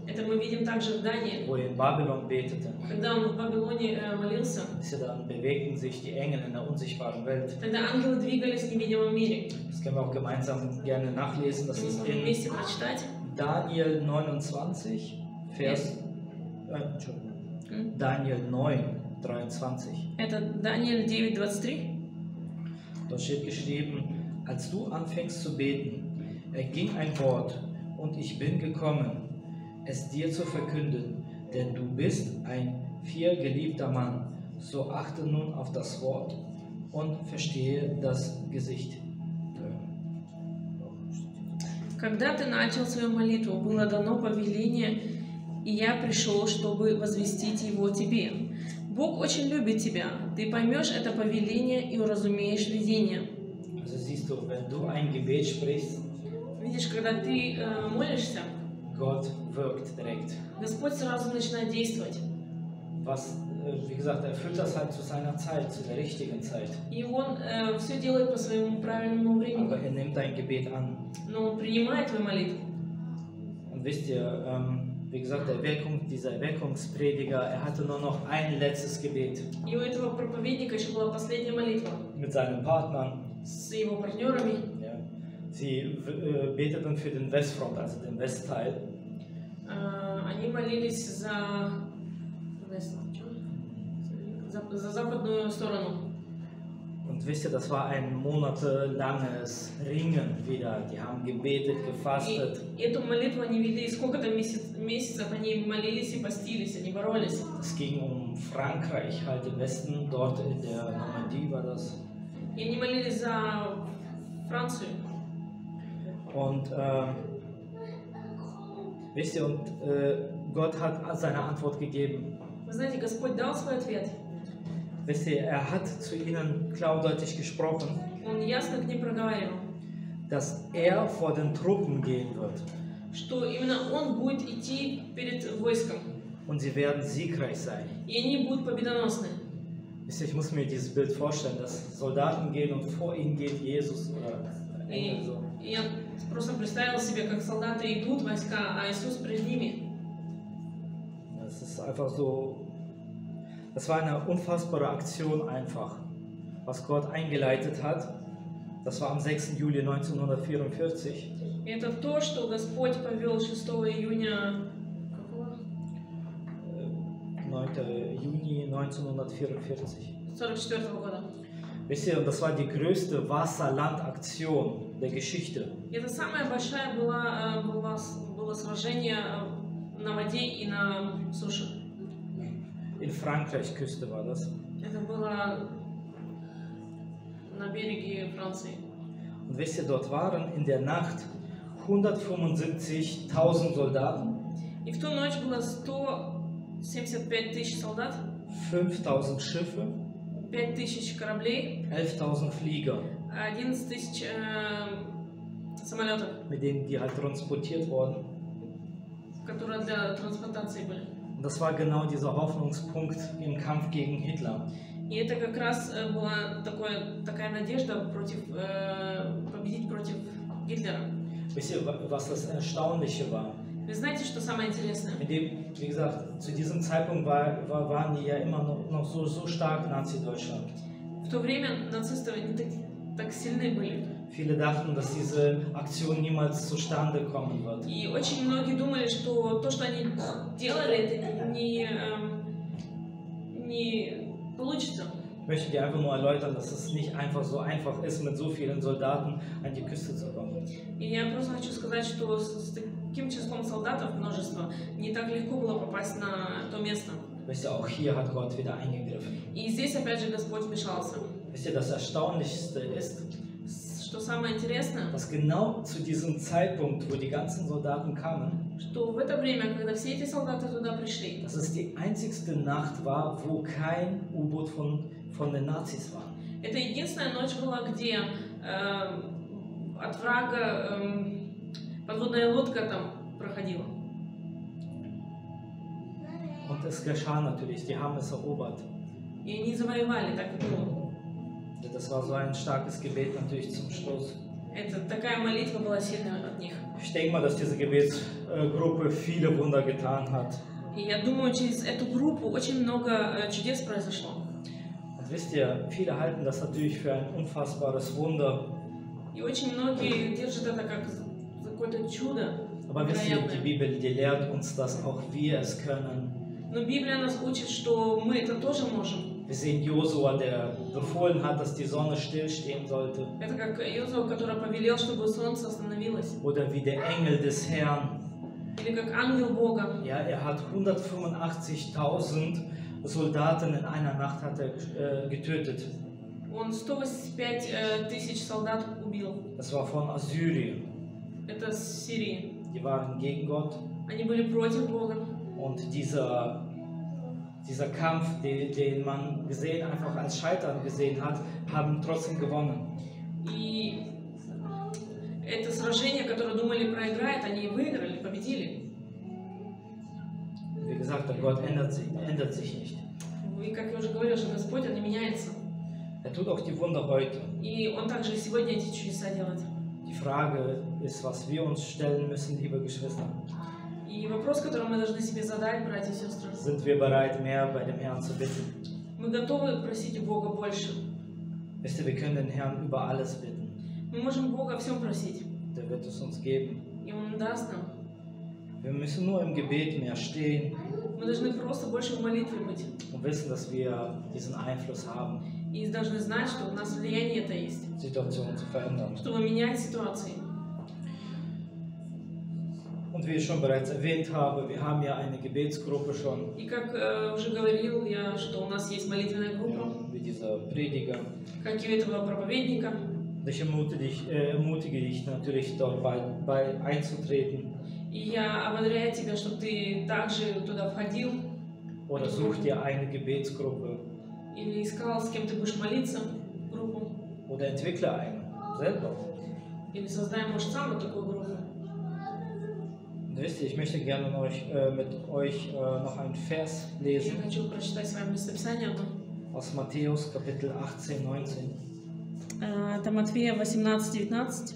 Это мы видим также в Дании. wo er in Babylon betete. Когда он в Вавилоне äh, молился, Wisst ihr, dann bewegten sich die Engel in der unsichtbaren Welt. тогда ангелы двигались в невидимом мире. Das können wir auch gemeinsam gerne nachlesen. Das Мы ist можем in вместе прочитать. Daniel neunundzwanzig, Vers. Äh, Entschuldigung. М? Daniel neun, dreiundzwanzig. Это Даниил девять двадцать три. Dort steht geschrieben: Als du anfängst zu beten, erging ein Wort, und ich bin gekommen, es dir zu verkünden, denn du bist ein vielgeliebter Mann. So achte nun auf das Wort und verstehe das Gesicht. Когда ты начал свою молитву, было дано повеление, и я пришел, чтобы возвестить его тебе. Бог очень любит тебя. Ты поймешь это повеление и уразумеешь видение. Also siehst du, wenn du ein Gebet sprichst, Видишь, когда ты э, молишься, Gott wirkt direkt. Господь сразу начинает действовать. Was, äh, wie gesagt, er führt das halt zu seiner Zeit, zu der richtigen Zeit. И Он э, все делает по своему правильному Aber времени. er nimmt dein Gebet an. Но Он принимает твою молитву. Und wisst ihr, ähm, wie gesagt, der Erweckung, dieser Erweckungsprediger, er hatte nur noch ein letztes Gebet И у этого проповедника еще была последняя молитва mit seinen Partnern. с его партнерами. Ja. Sie äh, beteten für den Westfront, also den Westteil. Э, Они молились за, за, за западную сторону. Und wisst ihr, das war ein monatelanges Ringen wieder. Die haben gebetet, gefastet. И эту молитву они вели, сколько-то месяц, месяцев они молились и постились, они боролись. Es ging um Frankreich, halt im Westen, dort in der Normandie war das. И они молились за Францию. Und äh, wisst ihr, und äh, Gott hat seine Antwort gegeben. Вы знаете, Господь дал свой ответ. Wisst ihr, er hat zu ihnen klar und deutlich gesprochen, Он ясно к ним проговаривал, dass er vor den Truppen gehen wird. что именно Он будет идти перед войском. Und sie werden siegreich sein. И они будут победоносны. Wisst ihr, ich muss mir dieses Bild vorstellen, dass Soldaten gehen und vor ihnen geht Jesus oder Engel И, so. и я просто представила себе, как солдаты идут, войска, а Иисус пред ними. Das ist einfach so, das war eine unfassbare Aktion einfach, was Gott eingeleitet hat. Das war am sechsten Juli neunzehnhundertvierundvierzig. И это то, что Господь повел шестого июня какого? Äh, neunten Juni neunzehnhundertvierundvierzig. сорок четвёртого года. Wisst ihr, das war die größte Wasserlandaktion der Geschichte. И это самая большая была, э, была, с- было сражение э, на воде и на суше. In Frankreich Küste war das. Это было на береге Франции. Und wisst ihr, dort waren in der Nacht hundertfünfundsiebzigtausend Soldaten, И в ту ночь было сто семьдесят пять тысяч солдат, fünftausend Schiffe, пять тысяч кораблей, elftausend Flieger, одиннадцать тысяч э, самолетов, mit denen die halt transportiert wurden. которые для трансплантации были. Und das war genau dieser Hoffnungspunkt im Kampf gegen Hitler. И это как раз э, была такое, такая надежда против, э, победить против Гитлера. Wisst ihr, wa- was das Erstaunliche war? Вы знаете, что самое интересное? Mit dem, wie gesagt, zu diesem Zeitpunkt war, war, waren die ja immer noch, noch so, so stark Nazi-Deutschland. В то время нацисты не так, так сильны были. Viele dachten, dass diese Aktion niemals zustande kommen wird. И очень многие думали, что то, что они делали, это не, эм, не получится. Ich möchte dir einfach nur erläutern, dass es nicht einfach so einfach ist, mit so vielen Soldaten an die Küste zu kommen. И я просто хочу сказать, что с, с таким числом солдатов, множество, не так легко было попасть на то место. Wisst ihr, auch hier hat Gott wieder eingegriffen. И здесь опять же Господь вмешался. Wisst ihr, das Erstaunlichste ist, С- Что самое интересное, dass genau zu diesem Zeitpunkt, wo die ganzen Soldaten kamen, что в это время, когда все эти солдаты туда пришли, dass es die einzigste Nacht war, wo kein U-Boot von, von den Nazis war. это единственная ночь была, где э, от врага э, подводная лодка там проходила. Und es geschah natürlich, die haben es erobert. И они завоевали, так и было. Das war so ein starkes Gebet natürlich zum Schluss. Это такая молитва была сильная от них. Ich denke mal, dass diese Gebetsgruppe viele Wunder getan hat. И я думаю, через эту группу очень много э, чудес произошло. Und wisst ihr, viele halten das natürlich für ein unfassbares Wunder. И очень многие держат это как за какое-то чудо. Aber wisst ihr, die невероятное. Bibel, die lehrt uns, dass auch wir es können. Но Библия нас учит, что мы это тоже можем. Wir sehen Josua, der befohlen hat, dass die Sonne stillstehen sollte. Это как Иосуа, который повелел, чтобы солнце остановилось. Oder wie der Engel des Herrn. Или как ангел Бога. Ja, er hat hundertfünfundachtzigtausend Soldaten in einer Nacht hat er, äh, getötet. Он сто восемьдесят пять э, тысяч солдат убил. Das war von Assyrien. Это с Сирии. Die waren gegen Gott. Они были против Бога. Und dieser, dieser Kampf, den, den man gesehen, einfach als Scheitern gesehen hat, haben trotzdem gewonnen. И это сражение, которое думали проиграет, они выиграли, победили. Wie gesagt, der Gott ändert sich, ändert sich nicht. И как я уже говорила, что Господь, Он не меняется. Er tut auch die Wunder heute. И Он также и сегодня эти чудеса делает. Die Frage ist, was wir uns stellen müssen, liebe Geschwister. И вопрос, который мы должны себе задать, братья и сестры. Sind wir bereit, mehr bei dem Herrn zu bitten? Мы готовы просить у Бога больше. Wisst ihr, wir können den Herrn über alles bitten. Мы можем Бога о всем просить. Der wird es uns geben. И Он даст нам. Wir müssen nur im Gebet mehr stehen Мы должны просто больше в молитве быть. und wissen, dass wir diesen Einfluss haben, И должны знать, что у нас влияние это есть. Situationen zu verändern. Чтобы менять ситуации. Und wie ich schon bereits erwähnt habe, wir haben ja eine Gebetsgruppe schon, И как э, уже говорил я, что у нас есть молитвенная группа, wie dieser Prediger. как и у этого проповедника. Und ich ermutige dich, äh, ermutige dich natürlich, dort bei, bei einzutreten. И я ободряю тебя, чтобы ты также туда входил Oder such dir eine Gebetsgruppe или искал, с кем ты будешь молиться, группу. oder entwickle eine selber. Или создай, может, сам вот такую группу. Und wisst ihr, ich möchte gerne euch, äh, mit euch äh, noch einen Vers lesen Я хочу прочитать с вами местописание одно. aus Matthäus Kapitel achtzehn, neunzehn. Э, Это Матфея восемнадцать девятнадцать.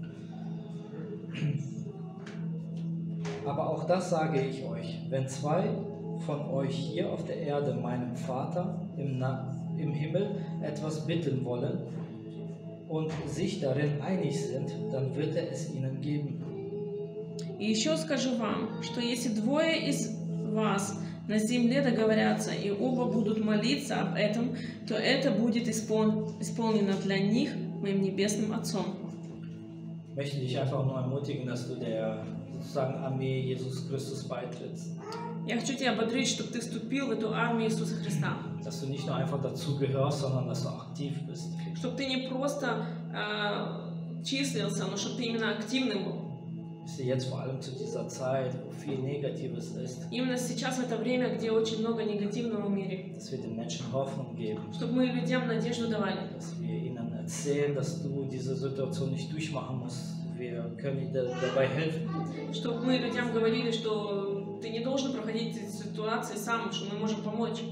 Aber auch das sage ich euch, wenn zwei von euch hier auf der Erde meinem Vater im, Na im Himmel etwas bitten wollen und sich darin einig sind, dann wird er es ihnen geben. И еще скажу вам, что если двое из вас на земле договорятся, и оба будут молиться об этом, то это будет испол... исполнено для них моим небесным Отцом. Ich möchte dich einfach nur ermutigen, dass du der sozusagen Armee Jesus Christus beitrittst. Я хочу тебя ободрить, чтобы ты вступил в эту армию Иисуса Христа. Dass du nicht nur einfach dazugehörst, sondern dass du aktiv bist. Чтобы ты не просто э, числился, но чтобы ты именно активным был. Wisst ihr, jetzt vor allem zu dieser Zeit, wo viel Negatives ist, Именно сейчас, в это время, где очень много негативного в мире. dass wir den Menschen Hoffnung geben. Чтобы мы людям надежду давали. Dass wir ihnen erzählen, dass du diese Situation nicht durchmachen musst. Wir können dir dabei helfen. Чтобы мы людям говорили, что ты не должен проходить эти ситуации сам, что мы можем помочь.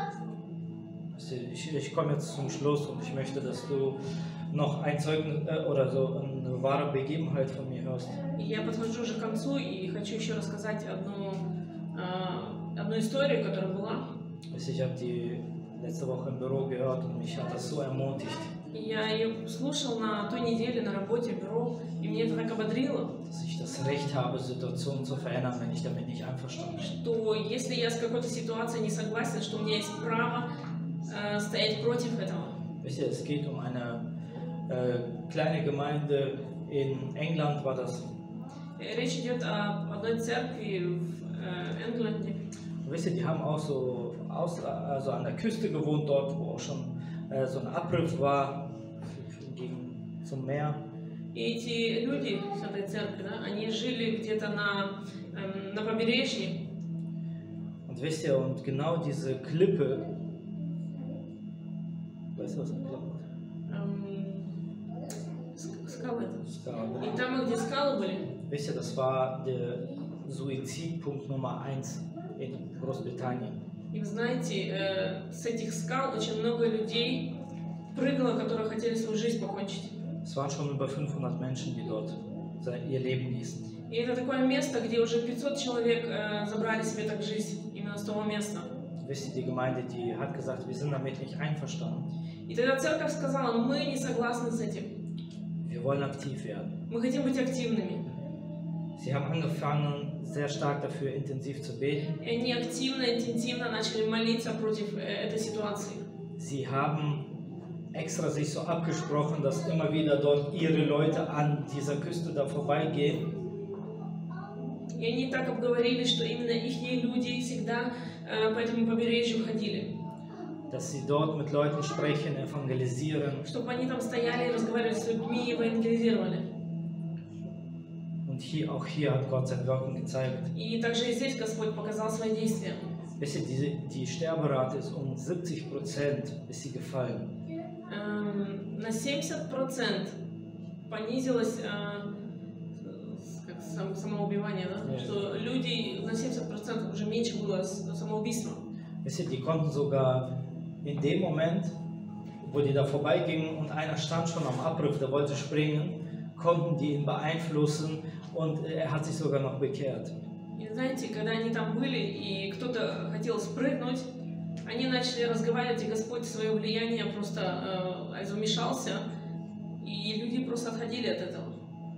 Ich, ich komme jetzt zum Schluss und ich möchte, dass du noch ein Zeugnis äh, oder so eine wahre Begebenheit von mir hörst. И я подхожу уже к концу и хочу еще рассказать одну, э, одну историю, которая была. Ich habe die letzte Woche im Büro gehört und mich hat das so ermutigt. И я ее слушал на той неделе на работе в бюро, и мне это так ободрило, Dass ich das Recht habe, Situationen zu verändern, wenn ich damit nicht einverstanden bin. что если я с какой-то ситуацией не согласен, что у меня есть право э, стоять против этого. Wisst ihr, es geht um eine äh, kleine Gemeinde in England, war das. Э, Речь идет о одной церкви в э, Энгланде. Wisst ihr, die haben auch so aus, also an der Küste gewohnt, dort wo auch schon äh, so ein Abriff war gegen zum Meer. И эти люди с этой церкви, да, они жили где-то на, эм, на побережье. Und wisst ihr, und genau diese Klippe, weißt du was eine Klippe ist? эм, ск- скалы. Skala. И там, где скалы были, Wisst ihr, das war der Suizidpunkt Nummer eins in Großbritannien. и вы знаете, э, с этих скал очень много людей прыгало, которые хотели свою жизнь покончить. Es waren schon über fünfhundert Menschen, die dort ihr Leben ließen. И это такое место, где уже пятьсот человек э, забрали себе так жизнь, именно с того места. Wisst ihr, die Gemeinde, die hat gesagt, wir sind damit nicht einverstanden. И тогда церковь сказала, мы не согласны с этим. Wir wollen aktiv werden. Мы хотим быть активными. Sie haben angefangen, sehr stark dafür intensiv zu beten. И они активно, интенсивно начали молиться против э, этой ситуации. Sie haben extra sich so abgesprochen, dass immer wieder dort ihre Leute an dieser Küste da vorbeigehen. И они так обговорили, что именно их люди всегда э, по этому побережью ходили. Dass sie dort mit Leuten sprechen, evangelisieren. Чтобы они там стояли и разговаривали с людьми и евангелизировали. Und hier, auch hier hat Gott sein Wirken gezeigt. И также и здесь Господь показал свои действия. Wisst ihr, die, die Sterberate ist um siebzig Prozent ist sie gefallen. Эм, на семьдесят процентов понизилось э, как сам, самоубивание, да? Ja. Что люди на семьдесят процентов уже меньше было самоубийства. Wisst ihr, die konnten sogar in dem Moment, wo die da vorbeigingen und einer stand schon am Abriff, der wollte springen, konnten die ihn beeinflussen und er hat sich sogar noch bekehrt. И знаете, когда они там были и кто-то хотел спрыгнуть, они начали разговаривать, и Господь свое влияние просто э, вмешался, и люди просто отходили от этого.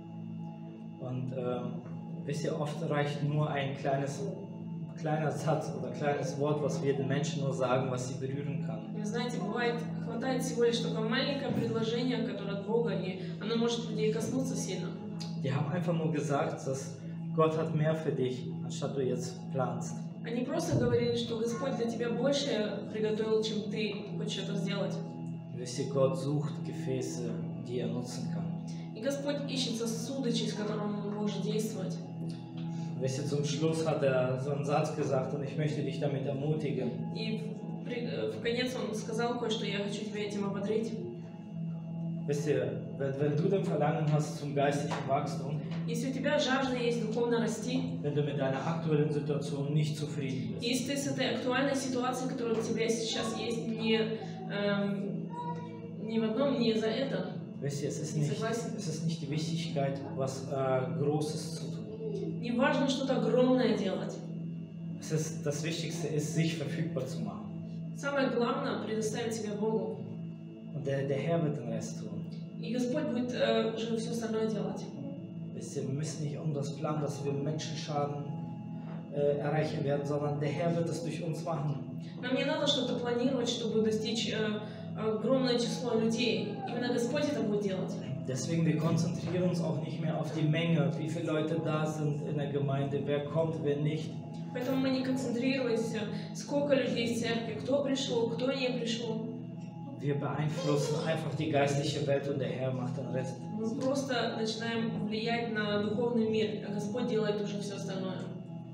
Und ähm, wisst ihr, oft reicht nur ein kleines, kleiner Satz oder kleines Wort, was wir den Menschen nur sagen, was sie berühren kann. Вы знаете, бывает, хватает всего лишь такое маленькое предложение, которое от Бога, и оно может людей коснуться сильно. Die haben einfach nur gesagt, dass Gott hat mehr für dich, anstatt du jetzt planst. Они просто говорили, что Господь для тебя больше приготовил, чем ты хочешь это сделать. Wisst ihr, Gott sucht Gefäße, die er nutzen kann. И Господь ищет сосуды, через которые Он может действовать. Wisst ihr, zum Schluss hat er so einen Satz gesagt und ich möchte dich damit ermutigen. И в, в конец Он сказал кое-что, я хочу тебя этим ободрить. Wisst ihr, wenn, wenn du den Verlangen hast zum geistlichen Wachstum, Если у тебя жажда есть духовно расти, wenn du mit deiner aktuellen Situation nicht zufrieden bist, если ты с этой актуальной ситуацией, которая у тебя сейчас есть, не, эм, не в одном, не за это, wisst ihr, es ist не nicht, согласен. es ist nicht die Wichtigkeit, was äh, Großes zu tun. Не важно что-то огромное делать. Es ist, das Wichtigste ist, sich verfügbar zu machen. Самое главное — предоставить себя Богу. Und der, der Herr wird den Rest tun. И Господь будет э, уже все остальное делать. Wisst ihr, wir müssen nicht um das Plan, dass wir Menschenschaden äh, erreichen werden, sondern der Herr wird es durch uns machen. Нам не надо что-то планировать, чтобы достичь э, огромное число людей. Именно Господь это будет делать. Deswegen, wir konzentrieren uns auch nicht mehr auf die Menge, wie viele Leute da sind in der Gemeinde, wer kommt, wer nicht. Поэтому мы не концентрируемся, сколько людей в церкви, кто пришел, кто не пришел. Wir beeinflussen einfach die geistliche Welt und der Herr macht den Rest. Мы просто начинаем влиять на духовный мир, а Господь делает уже все остальное.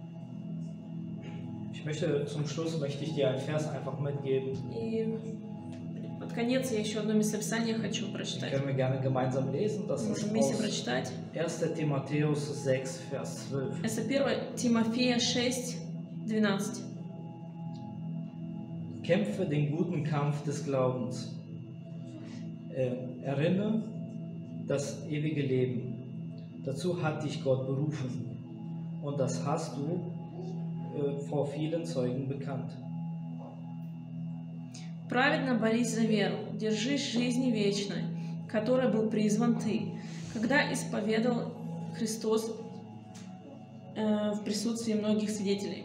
Ich möchte zum Schluss möchte ich dir einen Vers einfach mitgeben. И под конец я еще одно местописание хочу Den прочитать. können wir gerne gemeinsam lesen. Das Можем ist вместе aus прочитать. erster Timotheus sechs, Vers zwölf. Это первое Тимофея шесть, двенадцать. Kämpfe den guten Kampf des Glaubens. Äh, erinnere das ewige Leben. Dazu hat dich Gott berufen. Und das hast du äh, vor vielen Zeugen bekannt. Праведно борись за веру, держись жизни вечной, которой был призван ты, когда исповедал Христос э, в присутствии многих свидетелей.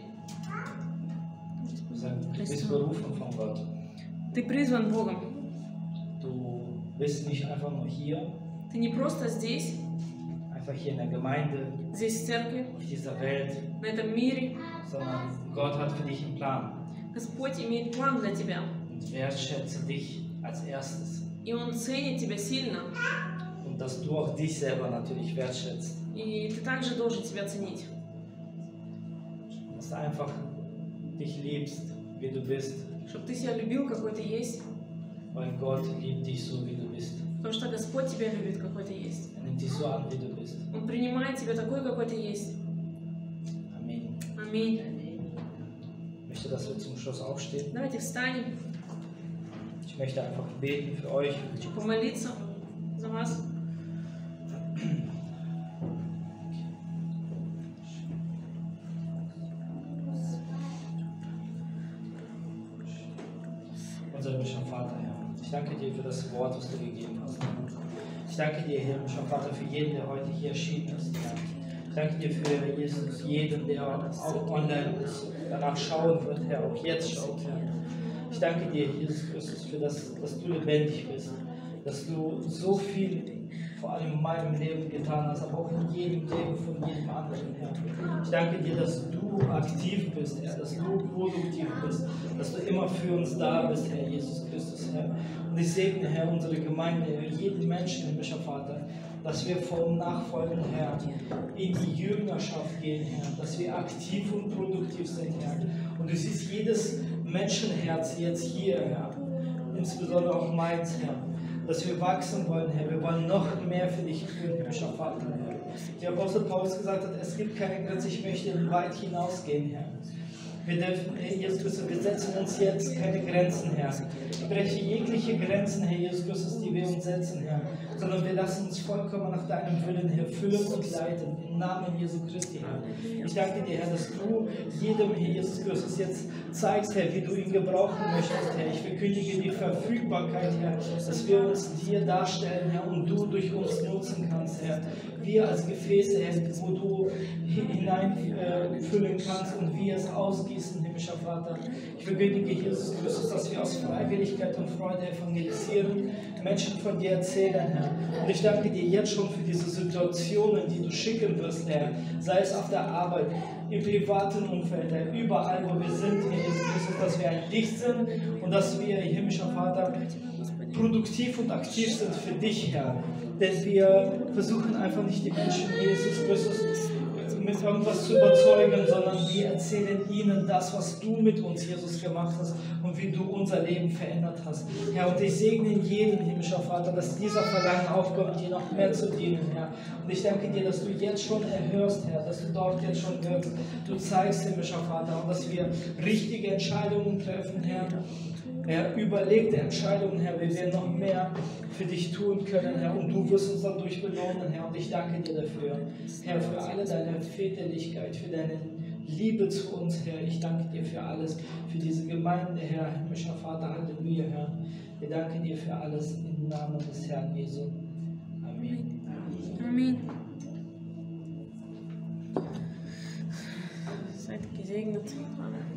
Du bist berufen von Gott. Ты призван Богом. Du bist nicht einfach nur hier, Ты не просто здесь, einfach hier in der Gemeinde, здесь в церкви, auf dieser Welt, на этом мире. sondern Gott hat für dich einen Plan. Господь имеет план для тебя, Und wertschätze dich als erstes. и Он ценит тебя сильно, Und dass du auch dich selber natürlich wertschätzt. и ты также должен себя ценить. Dass du einfach dich liebst, wie du bist. Чтобы ты себя любил, какой ты есть, Weil Gott liebt dich so, wie du bist. потому что Господь тебя любит, какой ты есть. Er nimmt dich so an, wie du bist. Он принимает тебя такой, какой ты есть. Amen. Аминь. Ich möchte, dass wir zum Schluss aufstehen. Давайте встанем. Ich möchte einfach beten für euch. Хочу помолиться за вас. unser himmlischer Vater, Herr. Ich danke dir für das Wort, was du gegeben hast. Ich danke dir, himmlischer Vater, für jeden, der heute hier erschienen ist, Herr. Ich danke dir für Jesus, jeden, der auch online ist, danach schauen wird, Herr, auch jetzt schaut, Herr. Ich danke dir, Jesus Christus, für das, dass du lebendig bist, dass du so viel, vor allem in meinem Leben getan hast, aber auch in jedem Leben von jedem anderen, Herr. Ich danke dir, dass du aktiv bist, Herr, dass du produktiv bist, dass du immer für uns da bist, Herr Jesus Christus, Herr. Und ich segne, Herr, unsere Gemeinde, jeden Menschen, himmlischer Vater, dass wir vom Nachfolgen, Herr, in die Jüngerschaft gehen, Herr, dass wir aktiv und produktiv sind, Herr. Und du siehst jedes Menschenherz jetzt hier, Herr, insbesondere auch meins, Herr, dass wir wachsen wollen, Herr. Wir wollen noch mehr für dich tun, himmlischer Vater, Herr. Der Apostel Paulus gesagt hat, es gibt keine Grenze, ich möchte weit hinausgehen, Herr. Wir dürfen, Herr Jesus Christus, wir setzen uns jetzt keine Grenzen, Herr. Ich breche jegliche Grenzen, Herr Jesus Christus, die wir uns setzen, Herr. Sondern wir lassen uns vollkommen nach deinem Willen, Herr, füllen und leiten. Im Namen Jesu Christi, Herr. Ich danke dir, Herr, dass du jedem, Herr Jesus Christus, jetzt zeigst, Herr, wie du ihn gebrauchen möchtest, Herr. Ich verkündige die Verfügbarkeit, Herr, dass wir uns dir darstellen, Herr, und du durch uns nutzen kannst, Herr. Wir als Gefäße, Herr, wo du hineinfüllen äh, kannst und wir es ausgießen, himmlischer Vater. Ich verkündige, Jesus Christus, dass wir aus Freiwilligkeit und Freude evangelisieren, Menschen von dir erzählen, Herr. Und ich danke dir jetzt schon für diese Situationen, die du schicken wirst, Herr. Sei es auf der Arbeit, im privaten Umfeld, Herr, überall, wo wir sind, Herr Jesus Christus, dass wir ein Licht sind und dass wir, himmlischer Vater, produktiv und aktiv sind für dich, Herr. Denn wir versuchen einfach nicht die Menschen, Jesus Christus, mit irgendwas zu überzeugen, sondern wir erzählen ihnen das, was du mit uns, Jesus, gemacht hast und wie du unser Leben verändert hast. Herr, und ich segne jeden, himmlischer Vater, dass dieser Verlangen aufkommt, dir noch mehr zu dienen, Herr. Und ich danke dir, dass du jetzt schon erhörst, Herr, dass du dort jetzt schon wirkst. Du zeigst, himmlischer Vater, und dass wir richtige Entscheidungen treffen, Herr. Herr, überlegte Entscheidungen, Herr, wie wir noch mehr für dich tun können, Herr, und du wirst uns dadurch belohnen, Herr, und ich danke dir dafür, Herr, für alle deine Väterlichkeit, für deine Liebe zu uns, Herr, ich danke dir für alles, für diese Gemeinde, Herr, himmlischer Vater, Halleluja, Herr, wir danken dir für alles im Namen des Herrn Jesu, Amen. Amen. Seid gesegnet. Amen.